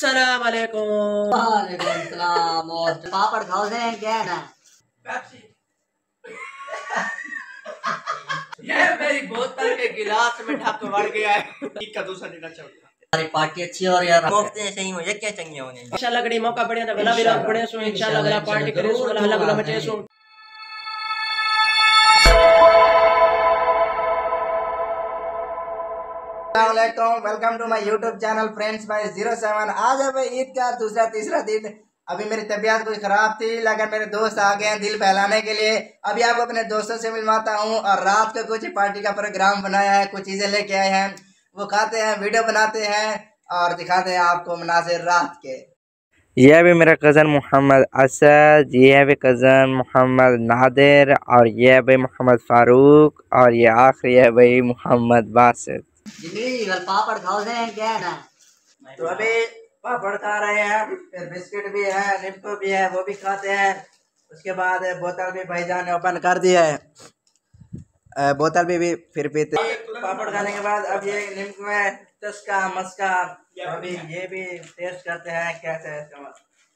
अस्सलाम वालेकुम। वालेकुम सलाम। और पापड़ खाओ से क्या है ना? ये मेरी बोतल के गिलास में ढक बढ़ गया है। का दूसरा देना चाहूंगा। हमारी पार्टी अच्छी हो रही है। मुफ्त ऐसे ही मुझे क्या चाहिए होने इंशाल्लाह गड़ी मौका बढ़िया था भला भी लोग बड़े सो इंशाल्लाह भला पार्टी करे सो हल्ला गुला मचे सो। Welcome to my YouTube channel friends by 07। आज है भाई ईद का दूसरा तीसरा दिन। अभी मेरी तबीयत कुछ खराब थी लेकिन मेरे दोस्त आ गए हैं दिल बहलाने के लिए। अभी आपको अपने दोस्तों से मिलवाता हूँ और रात को कुछ पार्टी का प्रोग्राम बनाया है, कुछ चीज़ें लेके आए हैं, वो खाते हैं, वीडियो बनाते हैं और दिखाते हैं आपको मनाज़िर रात के। यह भी मेरा कज़न मोहम्मद असद, यह भी कज़न मोहम्मद नादिर और यह भाई मोहम्मद फारूक और ये आखिरी है भाई मोहम्मद बासित। पापड़ खाओ से क्या है ना? तो अभी पापड़ खा रहे हैं, फिर बिस्किट भी है, निम्बू भी है, वो भी खाते हैं। उसके बाद बोतल भी भाईजान ने ओपन कर दिया है, बोतल भी फिर पीते। पापड़ खाने के बाद अब ये निम्बू है, चस्का मस्का, अभी ये भी टेस्ट करते हैं कैसे है इसका।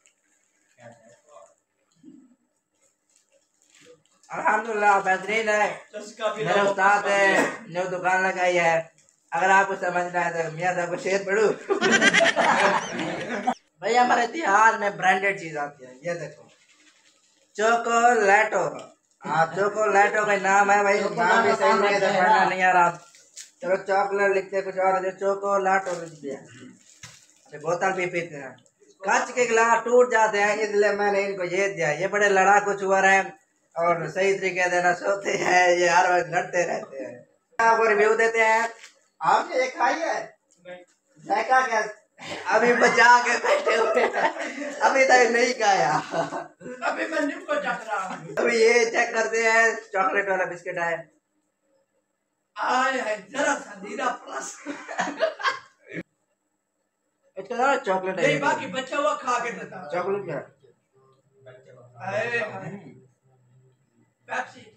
अल्हम्दुलिल्लाह बेहतरीन है। मेरे उस्ताद है, न्यू दुकान लगाई है, अगर आपको समझना है तो मियां साहब को शेयर पढ़ू। भैया हमारे तिहार में ब्रांडेड चीज आती है, ये देखो चोकोलेटो। हाँ चोकोलेटो का नाम है भाई, नाम भी सही नहीं है, पढ़ना नहीं आ रहा। चलो चॉकलेट लिखते कुछ और, चोकोलेटो लिख दिया। बोतल भी पीते हैं, कांच के गिलास टूट जाते हैं इसलिए मैंने इनको ये दिया। ये बड़े लड़ाकू चुवर हैं और सही तरीके देना सोते हैं, ये हर वक्त लड़ते रहते हैं। आपको रिव्यू देते हैं। आपने ये खाई है? जायका क्या? अभी बचा के बैठे हुए हैं, अभी तक नहीं खाया। अभी मैं निम्बू को चख रहा हूँ। अभी ये चेक करते हैं, चॉकलेट वाला बिस्किट है। आए है जरा सा नीरा प्लस। इसका ना चॉकलेट है, नहीं बाकी बचा हुआ खा के देता। चॉकलेट क्या है? आए हाय पेप्सी।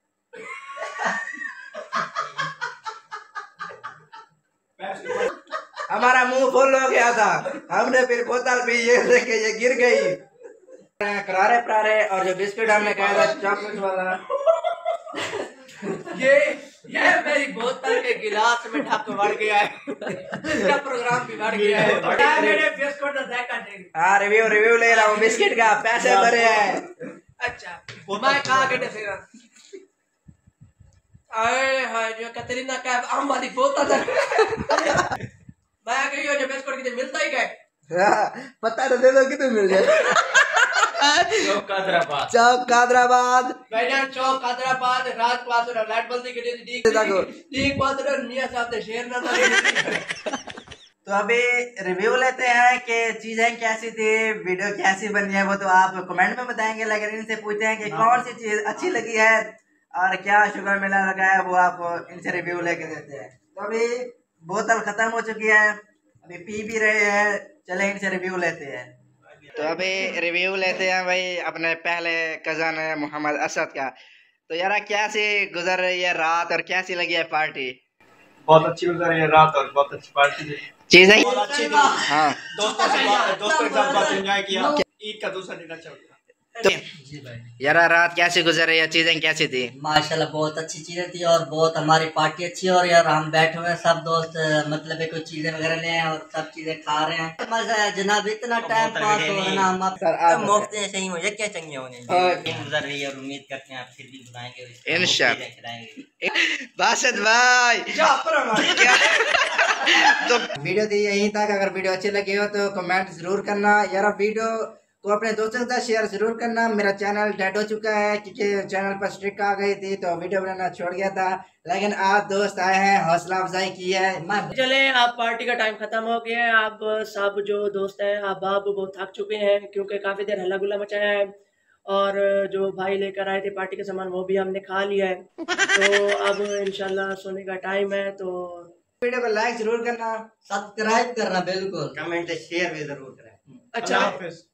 हमारा मुंह फुल हो गया था, हमने फिर बोतल भी ये देखे ये गिर गई। करारे प्रारे और जो बिस्किट हमने खाया था चॉकलेट वाला, ये मेरी बोतल के गिलास में ढक बढ़ गया है। इसका प्रोग्राम बिगड़ गया है। मेरे बिस्कुट का जायका नहीं। हाँ रिव्यू ले रहा हूँ बिस्किट का, पैसे भरे हैं। अच्छा मैं खा के फिर आए हाय जो कतरीना का आम वाली बोतल है। मैं कही हो जो बिस्कुट कितने मिलता ही गए। पता तो दे दो कितने मिल जाए। चौक कादराबाद भाईजान, चौक कादराबाद, रात पास लाइट बंदी के लिए ठीक बात है। मियां साहब ने शेर ना था। तो अभी रिव्यू लेते हैं कि चीजें कैसी थी, वीडियो कैसी बनी है, वो तो आप कमेंट में बताएंगे। लेकिन इनसे पूछते हैं कि कौन सी चीज अच्छी लगी है और क्या शुगर मेला लगा है, वो आपको इनसे रिव्यू लेके देते हैं। तो अभी बोतल खत्म हो चुकी है, अभी पी भी रहे हैं, चले इनसे रिव्यू लेते हैं। तो अभी रिव्यू लेते हैं भाई अपने पहले कज़न मोहम्मद असद का। तो यार कैसी गुजर रही है रात और कैसी लगी है पार्टी? बहुत अच्छी गुजर रही है रात और बहुत अच्छी पार्टी थी। चीजें बहुत अच्छी थी। हाँ दोस्तों के साथ बहुत एंजॉय किया। ईद का दूसरा दिन अच्छा हुआ। तो यार रात कैसी गुजर रही है, चीजें कैसी थी? माशाल्लाह बहुत अच्छी चीजें थी और बहुत हमारी पार्टी अच्छी है। और यार हम बैठे हुए हैं सब दोस्त, मतलब है कुछ चीजें वगैरह ले आए और सब चीजें खा रहे हैं। मजा है जनाब, इतना टाइम पास हो रहा है ना। मुफ्त ऐसे ही मुझे क्या चाहिए होने गुजर रही है और उम्मीद करते हैं आप फिर भी बुलाएंगे इंशाल्लाह। बासित भाई तो वीडियो थी यहीं तक। अगर वीडियो अच्छी लगी हो तो कमेंट जरूर करना यार। वीडियो को अपने दोस्तों के साथ शेयर जरूर करना। मेरा चैनल डेड हो चुका है क्योंकि चैनल पर स्ट्रिक आ गई थी तो वीडियो बनाना छोड़ गया था, लेकिन आप दोस्त आए हैं, हौसला अफजाई की है। चले आप पार्टी का टाइम खत्म हो गया है। आप सब जो दोस्त हैं आप बहुत थक चुके हैं क्योंकि काफी देर हल्ला गुल्ला मचाया है और जो भाई लेकर आए थे पार्टी का सामान वो भी हमने खा लिया है। तो अब इंशाल्लाह सोने का टाइम है। तो वीडियो को लाइक जरूर करना, सब्सक्राइब करना बिल्कुल, कमेंट शेयर भी जरूर करें। अच्छा अल्लाह हाफिज।